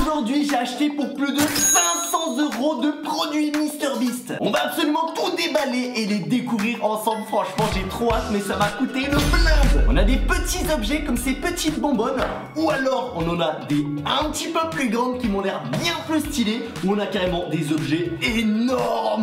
Aujourd'hui, j'ai acheté pour plus de 500 € de produits MrBeast. On va absolument tout déballer et les découvrir ensemble. Franchement, j'ai trop hâte, mais ça va coûter une blinde. On a des petits objets comme ces petites bonbonnes, ou alors on en a des un petit peu plus grandes qui m'ont l'air bien plus stylées, ou on a carrément des objets énormes.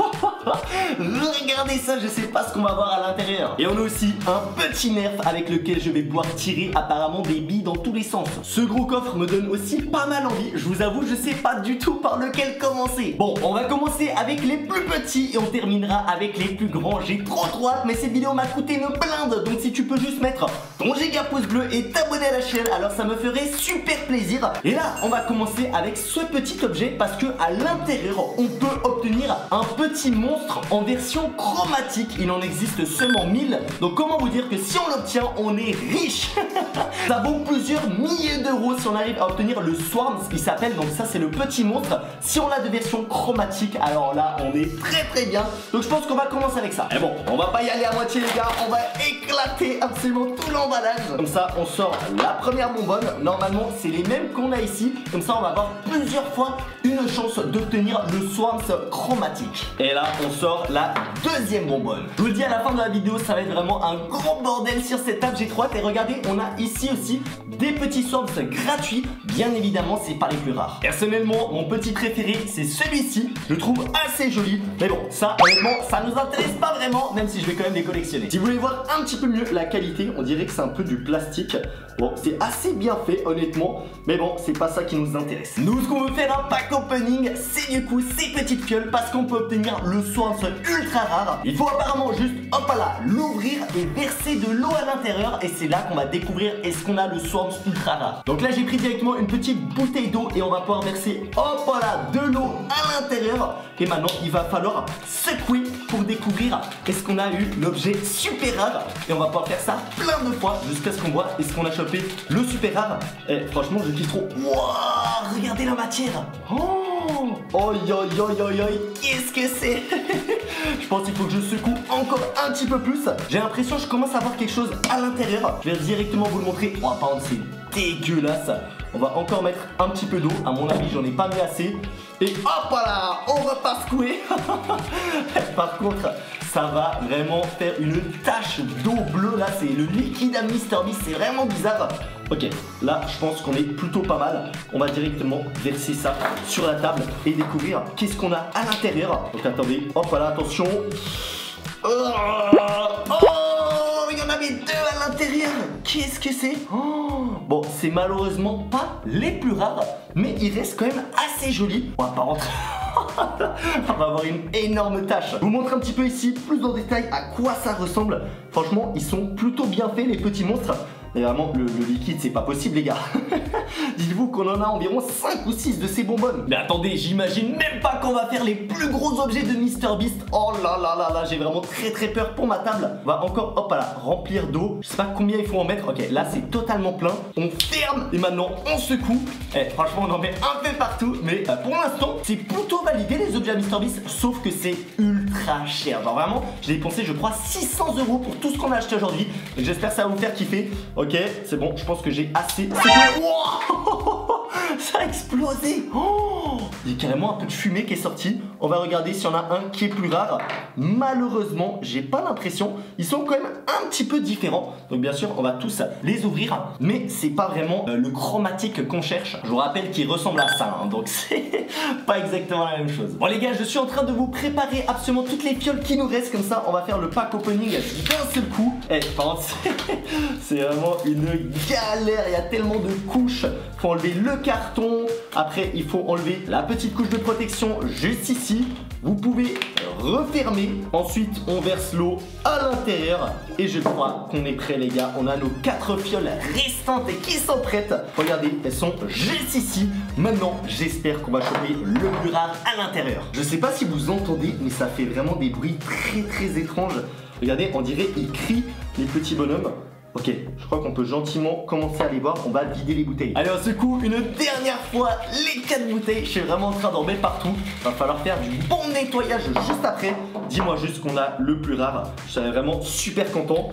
Regardez ça, je sais pas ce qu'on va voir à l'intérieur. Et on a aussi un petit nerf avec lequel je vais pouvoir tirer apparemment des billes dans tous les sens. Ce gros coffre me donne aussi pas mal envie. Je vous avoue, je sais pas du tout par lequel commencer. Bon, on va commencer avec les plus petits et on terminera avec les plus grands. J'ai trop hâte, mais cette vidéo m'a coûté une blinde. Donc si tu peux juste mettre ton giga pouce bleu et t'abonner à la chaîne, alors ça me ferait super plaisir. Et là, on va commencer avec ce petit objet parce que à l'intérieur, on peut obtenir un petit monstre en version chromatique. Il en existe seulement 1000. Donc comment vous dire que si on l'obtient, on est riche. Ça vaut plusieurs milliers d'euros si on arrive à obtenir le Swarm, ce qui s'appelle. Donc ça, c'est le petit monstre. Si on l'a de version chromatique, alors là, on est très bien. Donc je pense qu'on va commencer avec ça. Et bon, on va pas y aller à moitié les gars. On va éclater absolument tout l'emballage. Comme ça, on sort la première bonbonne. Normalement, c'est les mêmes qu'on a ici. Comme ça, on va avoir plusieurs fois une chance d'obtenir le Swarm chromatique. Et là, on sort la deuxième bonbonne. Je vous le dis, à la fin de la vidéo, ça va être vraiment un gros bordel sur cette table. J'ai trop hâte. Et regardez, on a ici aussi des petits Swarms gratuits. Bien évidemment, c'est pas les plus rares. Personnellement, mon petit préféré, c'est celui-ci. Je le trouve assez joli. Mais bon, ça, honnêtement, ça nous intéresse pas vraiment, même si je vais quand même les collectionner. Si vous voulez voir un petit peu mieux la qualité, on dirait que c'est un peu du plastique. Bon, c'est assez bien fait, honnêtement. Mais bon, c'est pas ça qui nous intéresse. Nous, ce qu'on veut faire un pack opening, c'est du coup ces petites fioles parce qu'on peut obtenir le Swarm ultra rare. Il faut apparemment juste, hop là, l'ouvrir et verser de l'eau à l'intérieur. Et c'est là qu'on va découvrir est-ce qu'on a le Swarm ultra rare. Donc là, j'ai pris directement une petite bouteille d'eau et on va pouvoir verser, hop là, de l'eau à l'intérieur. Et maintenant, il va falloir secouer pour découvrir est-ce qu'on a eu l'objet super rare. Et on va pouvoir faire ça plein de fois jusqu'à ce qu'on voit est-ce qu'on a chopé le super rare. Et franchement, je kiffe trop. Waouh, regardez la matière. Oh, oi, qu'est-ce que c'est? Je pense qu'il faut que je secoue encore un petit peu plus. J'ai l'impression que je commence à voir quelque chose à l'intérieur. Je vais directement vous le montrer. Oh, par contre, c'est dégueulasse. On va encore mettre un petit peu d'eau. À mon avis, j'en ai pas mis assez. Et hop là, on va pas secouer. Par contre, ça va vraiment faire une tache d'eau bleue. Là, c'est le liquide à MrBeast. C'est vraiment bizarre. Ok, là, je pense qu'on est plutôt pas mal. On va directement verser ça sur la table et découvrir qu'est-ce qu'on a à l'intérieur. Donc attendez, hop là, attention. Oh, il y en avait deux à l'intérieur. Qu'est-ce que c'est? Bon, c'est malheureusement pas les plus rares, mais il reste quand même assez joli. On va pas rentrer. On va avoir une énorme tâche. Je vous montre un petit peu ici, plus en détail, à quoi ça ressemble. Franchement, ils sont plutôt bien faits, les petits monstres. Mais vraiment, le liquide, c'est pas possible, les gars. Dites-vous qu'on en a environ 5 ou 6 de ces bonbonnes. Mais attendez, j'imagine même pas qu'on va faire les plus gros objets de MrBeast. Oh là là là là, j'ai vraiment très peur pour ma table. On va encore, hop là, remplir d'eau. Je sais pas combien il faut en mettre. Ok, là, c'est totalement plein. On ferme et maintenant, on secoue. Franchement, on en met un peu partout. Mais pour l'instant, c'est plutôt validé, les objets à MrBeast. Sauf que c'est ultra cher. Genre vraiment, j'ai dépensé, je crois, 600 € pour tout ce qu'on a acheté aujourd'hui. J'espère que ça va vous faire kiffer. Ok, c'est bon, je pense que j'ai assez. Wow, ça a explosé. Il y a carrément un peu de fumée qui est sortie. On va regarder s'il y en a un qui est plus rare. Malheureusement, j'ai pas l'impression. Ils sont quand même un petit peu différents. Donc bien sûr, on va tous les ouvrir. Mais c'est pas vraiment le chromatique qu'on cherche. Je vous rappelle qu'il ressemble à ça, hein, donc c'est pas exactement la même chose. Bon les gars, je suis en train de vous préparer absolument toutes les fioles qui nous restent. Comme ça, on va faire le pack opening d'un seul coup. Par contre, c'est vraiment une galère. Il y a tellement de couches. Faut enlever le carton. Après, il faut enlever la petite couche de protection juste ici. Vous pouvez refermer. Ensuite, on verse l'eau à l'intérieur. Et je crois qu'on est prêt, les gars. On a nos 4 fioles restantes qui sont prêtes. Regardez, elles sont juste ici. Maintenant, j'espère qu'on va choper le plus rare à l'intérieur. Je sais pas si vous entendez, mais ça fait vraiment des bruits très étranges. Regardez, on dirait ils crient, les petits bonhommes. Ok, je crois qu'on peut gentiment commencer à les voir. On va vider les bouteilles. Allez, on secoue une dernière fois les 4 bouteilles. Je suis vraiment en train d'en mettre partout. Va falloir faire du bon nettoyage juste après. dis-moi juste qu'on a le plus rare. Je serais vraiment super content.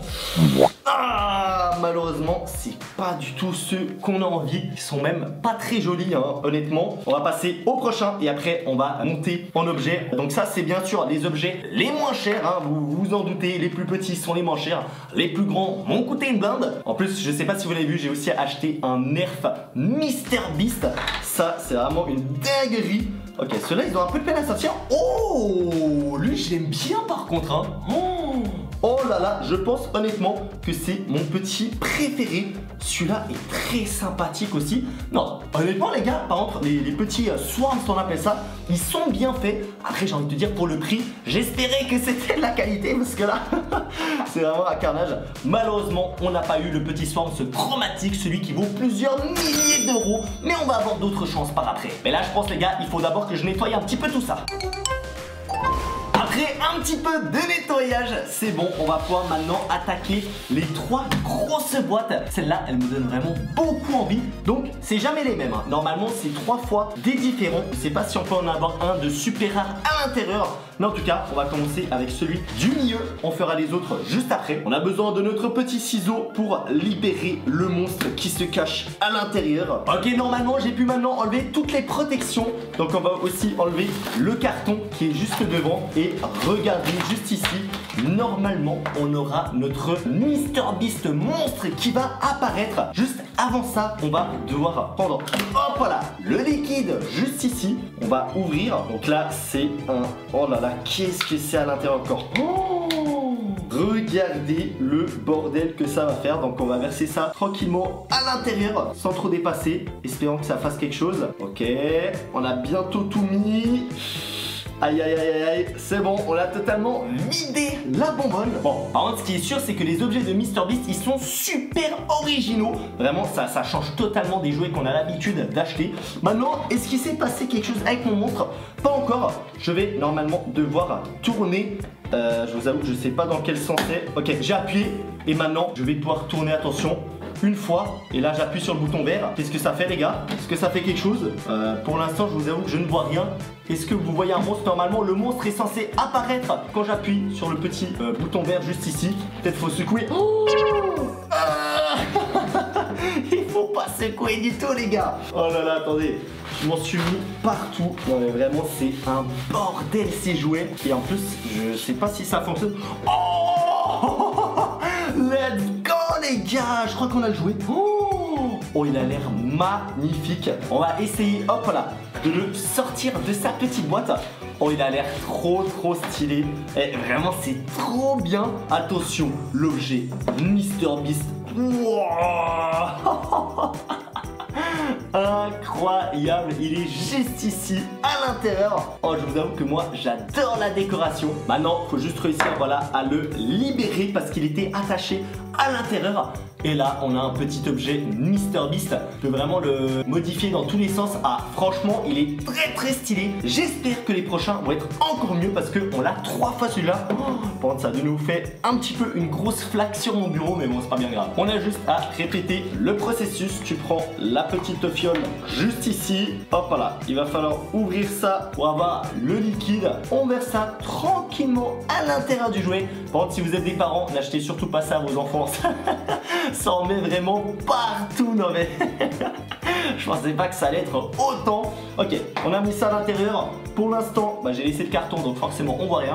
Ah, malheureusement, c'est pas du tout ceux qu'on a envie. Ils sont même pas très jolis, hein, honnêtement. On va passer au prochain et après, on va monter en objet. Donc ça, c'est bien sûr les objets les moins chers, hein, vous vous en doutez. Les plus petits sont les moins chers. Les plus grands m'ont coûté une blinde. En plus, je sais pas si vous l'avez vu, j'ai aussi acheté un Nerf MrBeast. Ça, c'est vraiment une dinguerie. Ok, ceux-là, ils ont un peu de peine à sortir. Oh, lui, je l'aime bien par contre, hein. Oh là là, je pense honnêtement que c'est mon petit préféré. Celui-là est très sympathique aussi. Non, honnêtement les gars, par contre, les petits swarms, on appelle ça, ils sont bien faits. Après, j'ai envie de te dire, pour le prix, j'espérais que c'était de la qualité parce que là, c'est vraiment un carnage. Malheureusement, on n'a pas eu le petit swarm, ce chromatique, celui qui vaut plusieurs milliers d'euros. Mais on va avoir d'autres chances par après. Mais là, je pense les gars, il faut d'abord que je nettoie un petit peu tout ça. Après un petit peu de nettoyage, c'est bon, on va pouvoir maintenant attaquer les 3 grosses boîtes. Celle-là, elle me donne vraiment beaucoup envie. Donc, c'est jamais les mêmes, hein. Normalement, c'est 3 fois des différents. Je sais pas si on peut en avoir un de super rare à l'intérieur. Mais en tout cas, on va commencer avec celui du milieu. On fera les autres juste après. On a besoin de notre petit ciseau pour libérer le monstre qui se cache à l'intérieur. Ok, normalement, j'ai pu maintenant enlever toutes les protections. Donc, on va aussi enlever le carton qui est juste devant. Et regardez juste ici, normalement, on aura notre MrBeast monstre qui va apparaître. Juste avant ça, on va devoir prendre, hop voilà, le liquide juste ici. On va ouvrir. Donc là, c'est un... Oh là là, qu'est-ce que c'est à l'intérieur encore? Oh, regardez le bordel que ça va faire. Donc on va verser ça tranquillement à l'intérieur sans trop dépasser, espérant que ça fasse quelque chose. Ok, on a bientôt tout mis. Aïe aïe aïe aïe, c'est bon, on a totalement vidé la bonbonne. Bon, par contre, ce qui est sûr, c'est que les objets de MrBeast, ils sont super originaux. Vraiment, ça change totalement des jouets qu'on a l'habitude d'acheter. Maintenant, est-ce qu'il s'est passé quelque chose avec mon monstre? Pas encore. Je vais normalement devoir tourner. Je vous avoue que je sais pas dans quel sens c'est. Ok, j'ai appuyé et maintenant, je vais pouvoir tourner, attention. Une fois, et là j'appuie sur le bouton vert. Qu'est-ce que ça fait les gars? Est-ce que ça fait quelque chose? Pour l'instant je vous avoue que je ne vois rien. Est-ce que vous voyez un monstre? Normalement le monstre est censé apparaître quand j'appuie sur le petit bouton vert juste ici. Peut-être faut secouer. Oh il faut pas secouer du tout les gars. Oh là là, attendez, je m'en suis mis partout. Non mais vraiment c'est un bordel ces jouets. Et en plus je sais pas si ça fonctionne. Oh let's go les gars, je crois qu'on a le jouet. Oh, il a l'air magnifique. On va essayer, hop là, de le sortir de sa petite boîte. Oh, il a l'air trop stylé. Et vraiment, c'est trop bien. Attention, l'objet MrBeast. Wow. Incroyable, il est juste ici à l'intérieur. Oh, je vous avoue que moi j'adore la décoration. Maintenant faut juste réussir, voilà, à le libérer parce qu'il était attaché à l'intérieur. Et là on a un petit objet MrBeast. Je peux vraiment le modifier dans tous les sens. Ah franchement il est très stylé. J'espère que les prochains vont être encore mieux parce qu'on l'a 3 fois celui-là. Bon, ça nous fait un petit peu une grosse flaque sur mon bureau, mais bon c'est pas bien grave. On a juste à répéter le processus. Tu prends la petite fiole juste ici. Hop là, il va falloir ouvrir ça pour avoir le liquide. On verse ça tranquillement à l'intérieur du jouet. Par contre si vous êtes des parents, n'achetez surtout pas ça à vos enfants. Ça en met vraiment partout. Non mais je pensais pas que ça allait être autant. Ok, on a mis ça à l'intérieur. Pour l'instant, j'ai laissé le carton donc forcément on voit rien.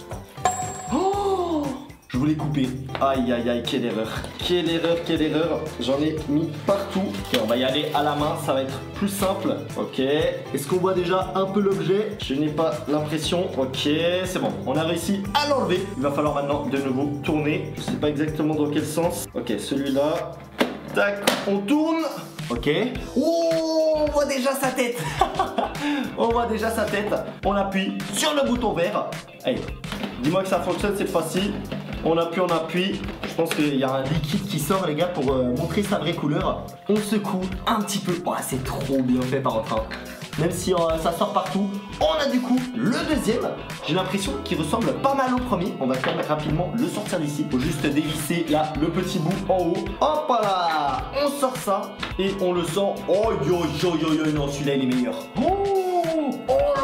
Oh, je voulais couper. Aïe aïe aïe, quelle erreur. Quelle erreur, quelle erreur. J'en ai mis partout. Ok, on va y aller à la main, ça va être plus simple. Ok, est-ce qu'on voit déjà un peu l'objet? Je n'ai pas l'impression. Ok, c'est bon, on a réussi à l'enlever. Il va falloir maintenant de nouveau tourner. Je sais pas exactement dans quel sens. Ok, celui-là. Tac, on tourne. Ok. Oh, on voit déjà sa tête. On voit déjà sa tête. On appuie sur le bouton vert. Allez, dis-moi que ça fonctionne cette fois-ci. On appuie. Je pense qu'il y a un liquide qui sort les gars pour montrer sa vraie couleur. On secoue un petit peu. Oh, c'est trop bien fait par contre. Même si ça sort partout. On a du coup le deuxième. J'ai l'impression qu'il ressemble pas mal au premier. On va quand même rapidement le sortir d'ici. Faut juste dévisser là le petit bout en haut. Hop là, on sort ça et on le sent. Oh yo yo yo yo, non celui-là il est meilleur. Oh là là,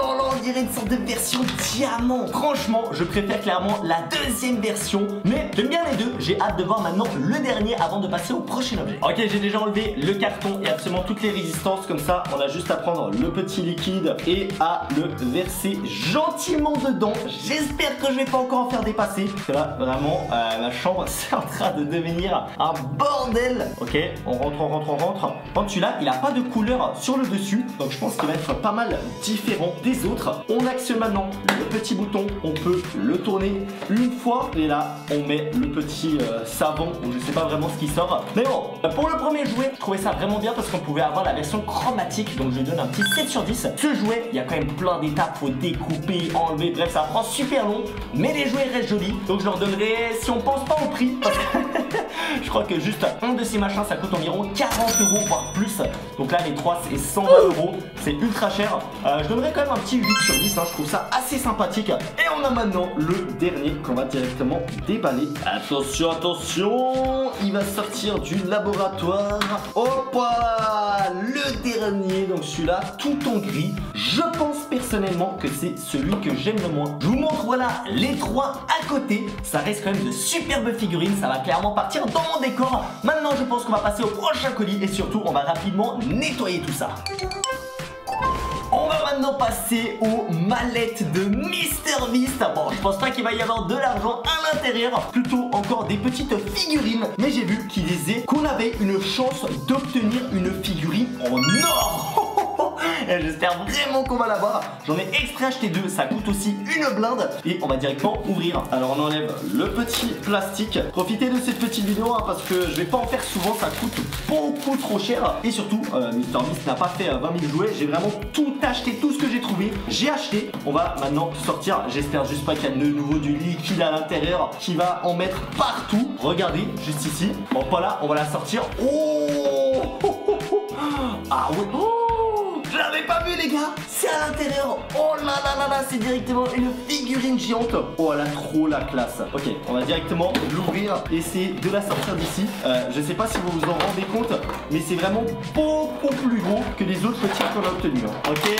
dirait une sorte de version diamant. Franchement, je préfère clairement la deuxième version, mais j'aime bien les deux. J'ai hâte de voir maintenant le dernier avant de passer au prochain objet. Ok, j'ai déjà enlevé le carton et absolument toutes les résistances. Comme ça, on a juste à prendre le petit liquide et à le verser gentiment dedans. J'espère que je vais pas encore en faire dépasser. Parce que là, vraiment, ma chambre, c'est en train de devenir un bordel. Ok, on rentre, on rentre, on rentre. Celui-là, il a pas de couleur sur le dessus, donc je pense qu'il va être pas mal différent des autres. On actionne maintenant le petit bouton, on peut le tourner une fois et là on met le petit savon ou je sais pas vraiment ce qui sort. Mais bon, pour le premier jouet, je trouvais ça vraiment bien parce qu'on pouvait avoir la version chromatique, donc je lui donne un petit 7 sur 10. Ce jouet, il y a quand même plein d'étapes, faut découper, enlever, bref ça prend super long, mais les jouets restent jolis, donc je leur donnerai, si on pense pas au prix, parce que je crois que juste un de ces machins ça coûte environ 40 € voire plus. Donc là les 3 c'est 120 €, c'est ultra cher. Je donnerais quand même un petit 8 sur 10, hein. Je trouve ça assez sympathique. Et on a maintenant le dernier qu'on va directement déballer. Attention, attention, il va sortir du laboratoire. Hop là, le dernier, donc celui-là tout en gris. Je pense personnellement que c'est celui que j'aime le moins. Je vous montre voilà les trois à côté. Ça reste quand même de superbes figurines, ça va clairement partir dans mon décor. Maintenant je pense qu'on va passer au prochain colis et surtout on va rapidement nettoyer tout ça. On va maintenant passer aux mallettes de MrBeast. Bon, je pense pas qu'il va y avoir de l'argent à l'intérieur, plutôt encore des petites figurines. Mais j'ai vu qu'il disait qu'on avait une chance d'obtenir une figurine en or. J'espère vraiment qu'on va l'avoir. J'en ai exprès acheté deux, ça coûte aussi une blinde. Et on va directement ouvrir. Alors on enlève le petit plastique. Profitez de cette petite vidéo hein, parce que je vais pas en faire souvent, ça coûte beaucoup trop cher. Et surtout, MrBeast n'a pas fait 20 000 jouets. J'ai vraiment tout acheté, tout ce que j'ai trouvé. J'ai acheté. On va maintenant sortir. J'espère juste pas qu'il y a de nouveau du liquide à l'intérieur qui va en mettre partout. Regardez, juste ici. Bon, voilà, on va la sortir. Oh, ah ouais. Oh, je l'avais pas vu les gars, c'est à l'intérieur. Oh là là là là, c'est directement une figurine géante. Oh elle a trop la classe. Ok, on va directement l'ouvrir, essayer de la sortir d'ici. Je sais pas si vous vous en rendez compte, mais c'est vraiment beaucoup plus gros que les autres petits qu'on a obtenus. Ok.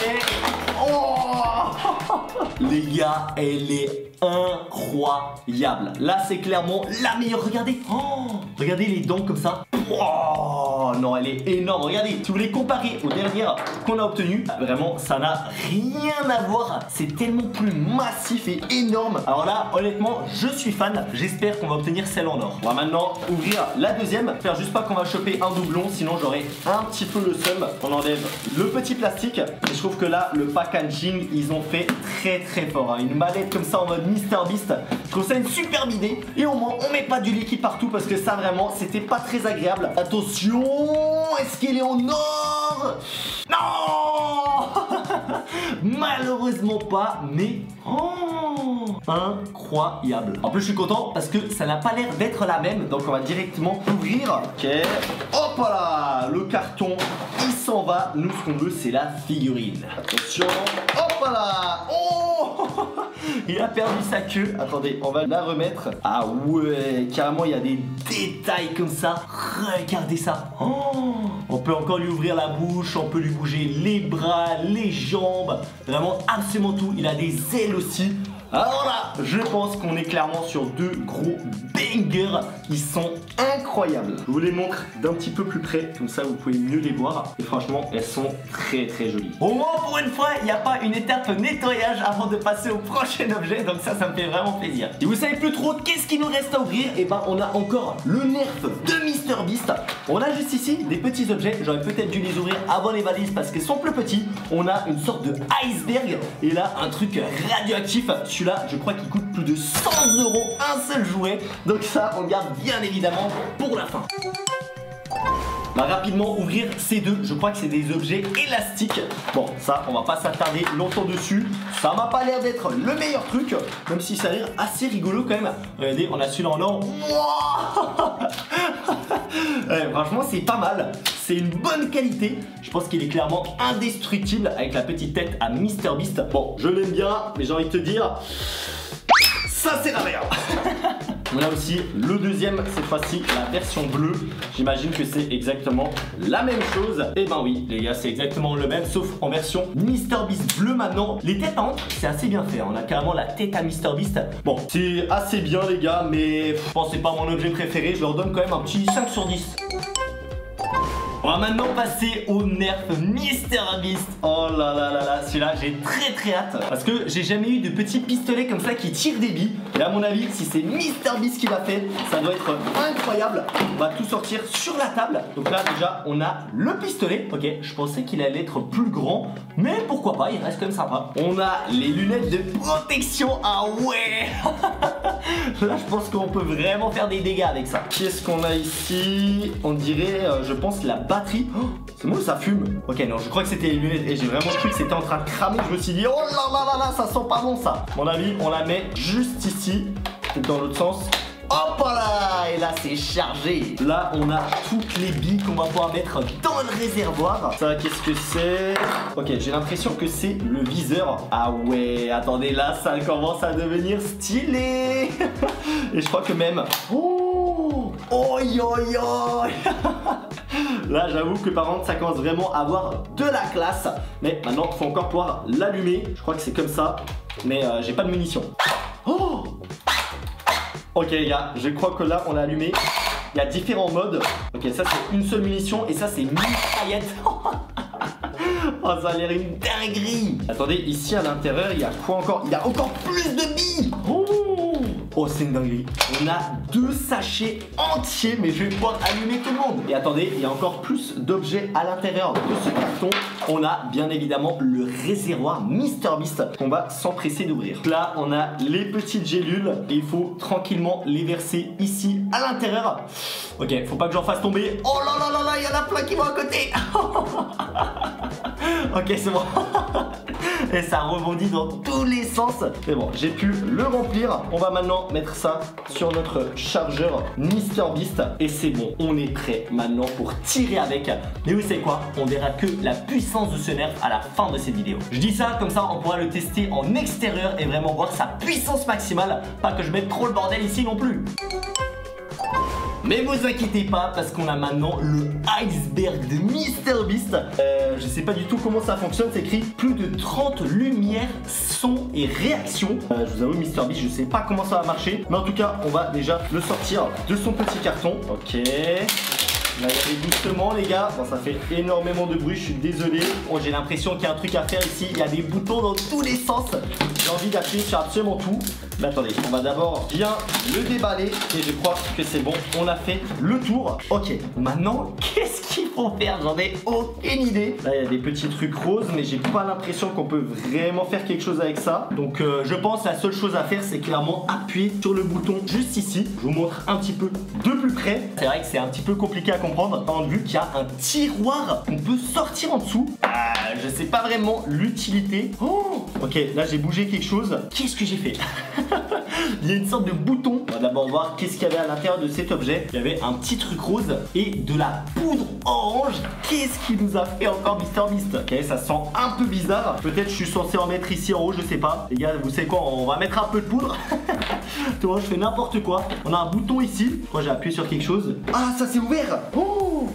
Oh les gars, elle est incroyable. Là c'est clairement la meilleure. Regardez. Oh, regardez les dents comme ça. Oh non, elle est énorme. Regardez, si vous voulez comparer aux dernières qu'on a obtenues, vraiment ça n'a rien à voir. C'est tellement plus massif et énorme. Alors là honnêtement je suis fan. J'espère qu'on va obtenir celle en or. On va maintenant ouvrir la deuxième. Faire juste pas qu'on va choper un doublon, sinon j'aurai un petit peu le seum. On enlève le petit plastique. Et je trouve que là le packaging ils ont fait très fort hein. Une mallette comme ça en mode MrBeast, je trouve ça une superbe idée. Et au moins on met pas du liquide partout parce que ça vraiment c'était pas très agréable. Attention, est-ce qu'il est en or? Non. Malheureusement pas, mais oh, incroyable. En plus je suis content parce que ça n'a pas l'air d'être la même. Donc on va directement ouvrir. Ok, hop là, le carton il s'en va. Nous ce qu'on veut c'est la figurine. Attention, hop là. Oh, il a perdu sa queue. Attendez, on va la remettre. Ah ouais, carrément il y a des détails comme ça. Regardez ça. Oh, on peut encore lui ouvrir la bouche, on peut lui bouger les bras, les jambes, vraiment absolument tout. Il a des ailes aussi. Alors là, je pense qu'on est clairement sur deux gros bangers. Ils sont incroyables. Je vous les montre d'un petit peu plus près, comme ça vous pouvez mieux les voir. Et franchement, elles sont très jolies. Au moins, pour une fois, il n'y a pas une étape nettoyage avant de passer au prochain objet. Donc ça me fait vraiment plaisir. Et vous savez plus trop qu'est-ce qu'il nous reste à ouvrir. Et ben, on a encore le nerf de MrBeast. On a juste ici des petits objets. J'aurais peut-être dû les ouvrir avant les valises parce qu'ils sont plus petits. On a une sorte de iceberg. Et là, un truc radioactif. Celui-là, je crois qu'il coûte plus de 100 € un seul jouet. Donc ça, on le garde bien évidemment pour la fin. On va rapidement ouvrir ces deux. Je crois que c'est des objets élastiques. Bon, ça, on va pas s'attarder longtemps dessus. Ça m'a pas l'air d'être le meilleur truc, même si ça a l'air assez rigolo quand même. Regardez, on a celui-là en or. Ouais, franchement, c'est pas mal. C'est une bonne qualité. Je pense qu'il est clairement indestructible avec la petite tête à MrBeast. Bon, je l'aime bien, mais j'ai envie de te dire, ça c'est la merde. On a aussi le deuxième, cette fois-ci, la version bleue. J'imagine que c'est exactement la même chose. Et ben oui, les gars, c'est exactement le même, sauf en version MrBeast bleu maintenant. Les têtes en c'est assez bien fait. On a carrément la tête à MrBeast. Bon, c'est assez bien, les gars, mais je pense que c'est pas mon objet préféré. Je leur donne quand même un petit 5 sur 10. On va maintenant passer au nerf MrBeast. Oh là là là là, celui-là j'ai très hâte. Parce que j'ai jamais eu de petits pistolets comme ça qui tirent des billes. Et à mon avis, si c'est MrBeast qui l'a fait, ça doit être incroyable. On va tout sortir sur la table. Donc là déjà, on a le pistolet. Ok, je pensais qu'il allait être plus grand, mais pourquoi pas, il reste quand même sympa. On a les lunettes de protection. Ah ouais. Là, je pense qu'on peut vraiment faire des dégâts avec ça. Qu'est-ce qu'on a ici? On dirait, je pense, la batterie. Oh, c'est moi, ça fume. Ok, non, je crois que c'était les lunettes et j'ai vraiment cru que c'était en train de cramer. Je me suis dit, oh là là là là, ça sent pas bon ça. À mon avis, on la met juste ici, dans l'autre sens. Hop là, et là c'est chargé. Là on a toutes les billes qu'on va pouvoir mettre dans le réservoir. Ça, qu'est-ce que c'est? Ok, j'ai l'impression que c'est le viseur. Ah ouais, attendez, là ça commence à devenir stylé. Et je crois que même... Oh, oi oi oi. Là j'avoue que par contre ça commence vraiment à avoir de la classe. Mais maintenant il faut encore pouvoir l'allumer. Je crois que c'est comme ça. Mais j'ai pas de munitions. Oh. Ok les gars, je crois que là on l'a allumé. Il y a différents modes. Ok, ça c'est une seule munition et ça c'est mitraillette. Oh, ça a l'air une dinguerie. Attendez, ici à l'intérieur il y a quoi encore? Il y a encore plus de billes. Oh, c'est une dinguerie. On a 2 sachets entiers, mais je vais pouvoir allumer tout le monde. Et attendez, il y a encore plus d'objets à l'intérieur de ce carton. On a bien évidemment le réservoir MrBeast qu'on va s'empresser d'ouvrir. Là, on a les petites gélules et il faut tranquillement les verser ici à l'intérieur. Ok, faut pas que j'en fasse tomber. Oh là là là là, il y en a plein qui vont à côté. Ok, c'est bon. Et ça rebondit dans tous les sens. Mais bon, j'ai pu le remplir. On va maintenant mettre ça sur notre chargeur MrBeast. Et c'est bon, on est prêt maintenant pour tirer avec. Mais vous savez quoi? On verra que la puissance de ce nerf à la fin de cette vidéo. Je dis ça, comme ça on pourra le tester en extérieur et vraiment voir sa puissance maximale. Pas que je mette trop le bordel ici non plus. Mais vous inquiétez pas parce qu'on a maintenant le iceberg de MrBeast. Je sais pas du tout comment ça fonctionne, c'est écrit plus de 30 lumières, sons et réactions. Je vous avoue MrBeast, je sais pas comment ça va marcher. Mais en tout cas, on va déjà le sortir de son petit carton. Ok. On va y aller doucement les gars. Bon, ça fait énormément de bruit, je suis désolé. Oh, j'ai l'impression qu'il y a un truc à faire ici. Il y a des boutons dans tous les sens. J'ai envie d'appuyer sur absolument tout. Mais attendez, on va d'abord bien le déballer. Et je crois que c'est bon, on a fait le tour. Ok, maintenant, qu'est-ce qu'il faut faire? J'en ai aucune idée. Là, il y a des petits trucs roses, mais j'ai pas l'impression qu'on peut vraiment faire quelque chose avec ça. Donc, je pense que la seule chose à faire, c'est clairement appuyer sur le bouton juste ici. Je vous montre un petit peu de plus près. C'est vrai que c'est un petit peu compliqué à comprendre, vu qu'il y a un tiroir qu'on peut sortir en dessous. Je sais pas vraiment l'utilité. Oh, ok, là j'ai bougé quelque chose. Qu'est-ce que j'ai fait? Il y a une sorte de bouton. On va d'abord voir qu'est-ce qu'il y avait à l'intérieur de cet objet. Il y avait un petit truc rose et de la poudre orange. Qu'est-ce qu'il nous a fait encore MrBeast? Ok, ça sent un peu bizarre. Peut-être je suis censé en mettre ici en haut, je sais pas. Les gars, vous savez quoi? On va mettre un peu de poudre. Tu vois, je fais n'importe quoi. On a un bouton ici. Moi j'ai appuyé sur quelque chose. Ah, ça s'est ouvert. Oh,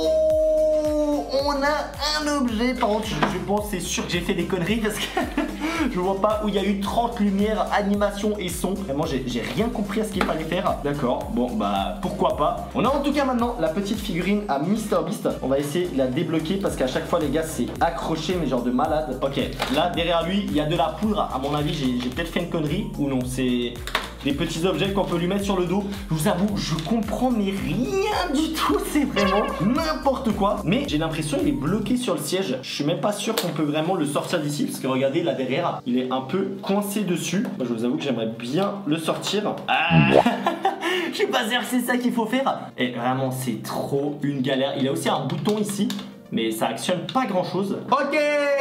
oh, on a un objet. Par contre, je pense, c'est sûr que j'ai fait des conneries parce que je vois pas où il y a eu 30 lumières, animation et son. Vraiment, j'ai rien compris à ce qu'il fallait faire. D'accord, bon, bah pourquoi pas. On a en tout cas maintenant la petite figurine à MrBeast. On va essayer de la débloquer parce qu'à chaque fois, les gars, c'est accroché, mais genre de malade. Ok, là, derrière lui, il y a de la poudre. À mon avis, j'ai peut-être fait une connerie ou non, c'est des petits objets qu'on peut lui mettre sur le dos. Je vous avoue, je comprends mais rien du tout. C'est vraiment n'importe quoi. Mais j'ai l'impression qu'il est bloqué sur le siège. Je suis même pas sûr qu'on peut vraiment le sortir d'ici. Parce que regardez là derrière, il est un peu coincé dessus. Moi, je vous avoue que j'aimerais bien le sortir. Ah. Je suis pas sûr que c'est ça qu'il faut faire. Et vraiment, c'est trop une galère. Il y a aussi un bouton ici, mais ça actionne pas grand chose. Ok.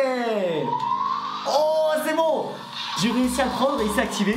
Oh, c'est bon. J'ai réussi à le prendre et il s'est activé.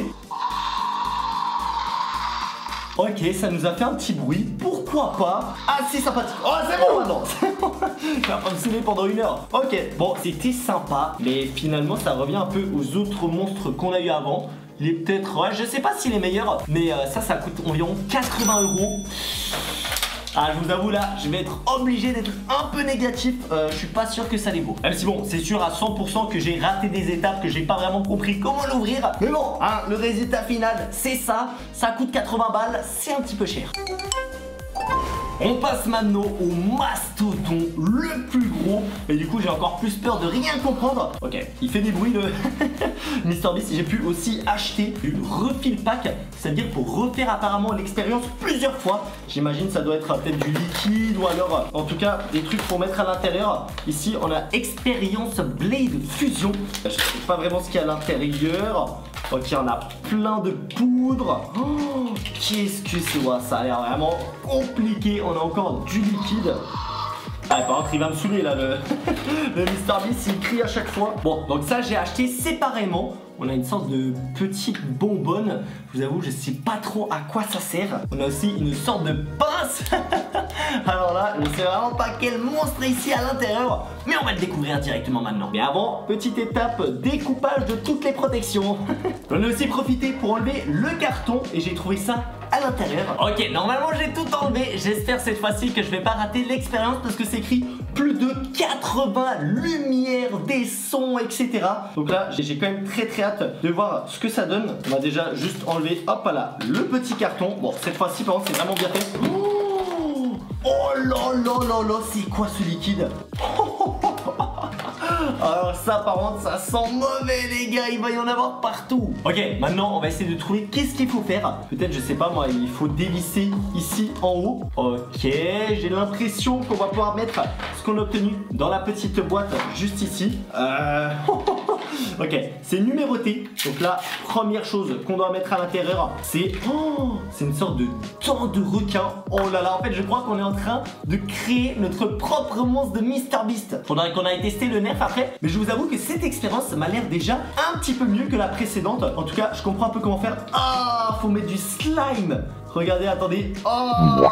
Ok, ça nous a fait un petit bruit. Pourquoi pas? Assez sympathique. Oh, c'est bon maintenant. Je vais pas me saouler pendant 1 heure. Ok, bon, c'était sympa. Mais finalement, ça revient un peu aux autres monstres qu'on a eu avant. Il est peut-être, ouais, je sais pas s'il est meilleur, mais ça coûte environ 80 €. Ah, je vous avoue là, je vais être obligé d'être un peu négatif. Je suis pas sûr que ça les vaut. Même si bon, c'est sûr à 100% que j'ai raté des étapes, que j'ai pas vraiment compris comment l'ouvrir. Mais bon, hein, le résultat final, c'est ça. Ça coûte 80 balles, c'est un petit peu cher. On passe maintenant au mastodon le plus gros. Et du coup j'ai encore plus peur de rien comprendre. Ok, il fait des bruits le MrBeast. J'ai pu aussi acheter le refill pack, c'est-à-dire pour refaire apparemment l'expérience plusieurs fois. J'imagine ça doit être peut-être du liquide ou alors en tout cas des trucs pour mettre à l'intérieur. Ici on a Experience Blade Fusion. Je sais pas vraiment ce qu'il y a à l'intérieur. Ok, on a plein de poudre. Oh, qu'est-ce que c'est? Ouais, ça a l'air vraiment compliqué. On a encore du liquide. Ah, par contre, il va me saouler là, le MrBeast, il crie à chaque fois. Bon, donc ça, j'ai acheté séparément. On a une sorte de petite bonbonne. Je vous avoue, je sais pas trop à quoi ça sert. On a aussi une sorte de pince. Alors là, je sais vraiment pas quel monstre est ici à l'intérieur, mais on va le découvrir directement maintenant. Mais avant, petite étape, découpage de toutes les protections. J'en ai aussi profité pour enlever le carton et j'ai trouvé ça à l'intérieur. Ok, normalement j'ai tout enlevé. J'espère cette fois-ci que je vais pas rater l'expérience parce que c'est écrit plus de 80 lumières, des sons, etc. Donc là, j'ai quand même très hâte de voir ce que ça donne. On va déjà juste enlever, hop là, le petit carton. Bon, cette fois-ci, par contre, c'est vraiment bien fait. Oh là là là là, c'est quoi ce liquide? Alors ça par contre ça sent mauvais les gars, il va y en avoir partout. Ok, maintenant on va essayer de trouver qu'est-ce qu'il faut faire. Peut-être, je sais pas moi, il faut dévisser ici en haut. Ok, j'ai l'impression qu'on va pouvoir mettre ce qu'on a obtenu dans la petite boîte juste ici. Ok, c'est numéroté. Donc là, première chose qu'on doit mettre à l'intérieur, c'est c'est une sorte de dent de requin. Oh là là, en fait je crois qu'on est en train de créer notre propre monstre de MrBeast. Faudrait qu'on aille tester le nerf après. Mais je vous avoue que cette expérience m'a l'air déjà un petit peu mieux que la précédente. En tout cas, je comprends un peu comment faire. Ah, faut mettre du slime. Regardez, attendez. Oh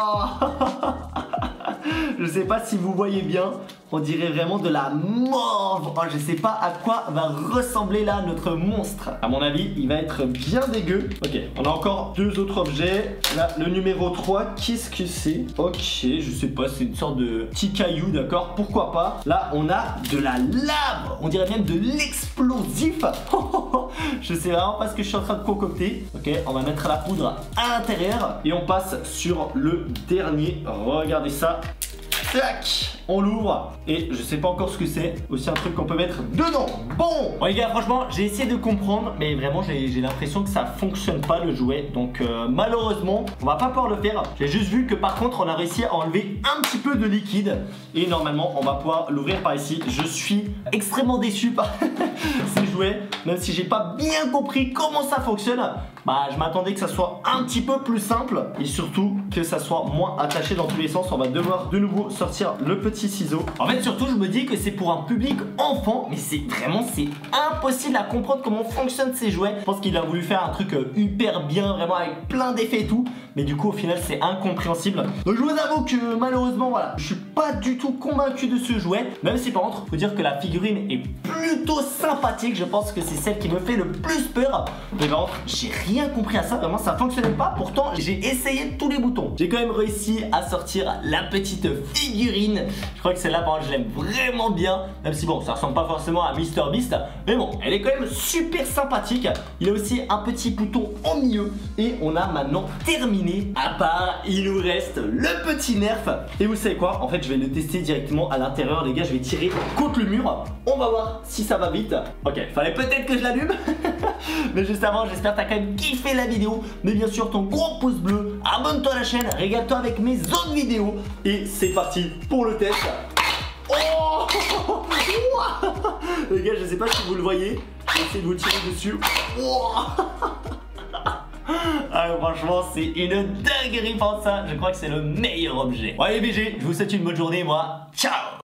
je sais pas si vous voyez bien. On dirait vraiment de la mauve. Oh, je sais pas à quoi va ressembler là notre monstre. À mon avis, il va être bien dégueu. Ok, on a encore deux autres objets. Là, le numéro 3, qu'est-ce que c'est? Ok, je sais pas, c'est une sorte de petit caillou, d'accord? Pourquoi pas? Là, on a de la lave. On dirait même de l'explosif. Je sais vraiment pas ce que je suis en train de concocter. Ok, on va mettre la poudre à l'intérieur. Et on passe sur le dernier. Regardez ça. Tac, on l'ouvre et je sais pas encore ce que c'est. Aussi un truc qu'on peut mettre dedans. Bon les gars, franchement j'ai essayé de comprendre, mais vraiment j'ai l'impression que ça fonctionne pas le jouet. Donc malheureusement on va pas pouvoir le faire. J'ai juste vu que par contre on a réussi à enlever un petit peu de liquide. Et normalement on va pouvoir l'ouvrir par ici. Je suis extrêmement déçu par ces jouets. Même si j'ai pas bien compris comment ça fonctionne. Bah je m'attendais que ça soit un petit peu plus simple. Et surtout que ça soit moins attaché dans tous les sens. On va devoir de nouveau sortir le petit ciseau. En fait surtout je me dis que c'est pour un public enfant, mais c'est impossible à comprendre comment fonctionnent ces jouets. Je pense qu'il a voulu faire un truc hyper bien, vraiment avec plein d'effets et tout, mais du coup au final c'est incompréhensible. Donc je vous avoue que malheureusement voilà, je suis pas du tout convaincu de ce jouet. Même si par contre faut dire que la figurine est plutôt sympathique. Je pense que c'est celle qui me fait le plus peur. Mais par contre j'ai rien compris à ça, vraiment ça fonctionnait pas. Pourtant j'ai essayé tous les boutons. J'ai quand même réussi à sortir la petite figurine. Je crois que celle-là par contre je l'aime vraiment bien. Même si bon ça ressemble pas forcément à MrBeast, mais bon elle est quand même super sympathique. Il a aussi un petit bouton au milieu. Et on a maintenant terminé. À part il nous reste le petit nerf. Et vous savez quoi, en fait je vais le tester directement à l'intérieur les gars. Je vais tirer contre le mur. On va voir si ça va vite. Ok, fallait peut-être que je l'allume. Mais juste avant j'espère que t'as quand même kiffé la vidéo. Mais bien sûr ton gros pouce bleu, abonne-toi à la chaîne, régale-toi avec mes autres vidéos. Et c'est parti pour le test. Oh les gars, je sais pas si vous le voyez. Je vais essayer de vous tirer dessus. Ah, franchement, c'est une dinguerie pour ça. Je crois que c'est le meilleur objet. Bon, allez BG, je vous souhaite une bonne journée, moi. Ciao.